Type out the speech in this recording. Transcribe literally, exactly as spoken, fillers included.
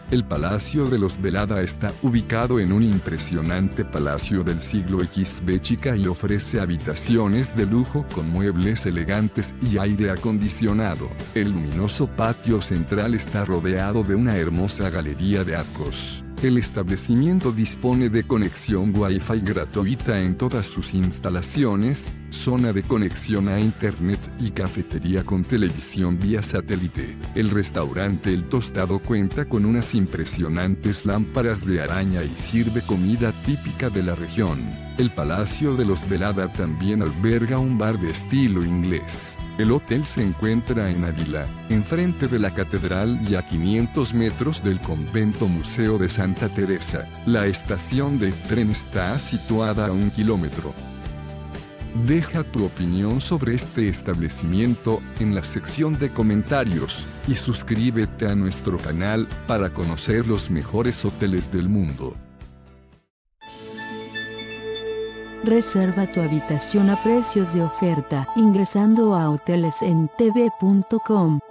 El Palacio de los Velada está ubicado en un impresionante palacio del siglo equis Béchica y ofrece habitaciones de lujo con muebles elegantes y aire acondicionado. El luminoso patio central está rodeado de una hermosa galería de arcos. El establecimiento dispone de conexión Wi-Fi gratuita en todas sus instalaciones, zona de conexión a internet y cafetería con televisión vía satélite. El restaurante El Tostado cuenta con unas impresionantes lámparas de araña y sirve comida típica de la región. El Palacio de los Velada también alberga un bar de estilo inglés. El hotel se encuentra en Ávila, enfrente de la catedral y a quinientos metros del convento Museo de Santa Teresa. La estación de tren está situada a un kilómetro. Deja tu opinión sobre este establecimiento en la sección de comentarios y suscríbete a nuestro canal para conocer los mejores hoteles del mundo. Reserva tu habitación a precios de oferta ingresando a hoteles en t v punto com.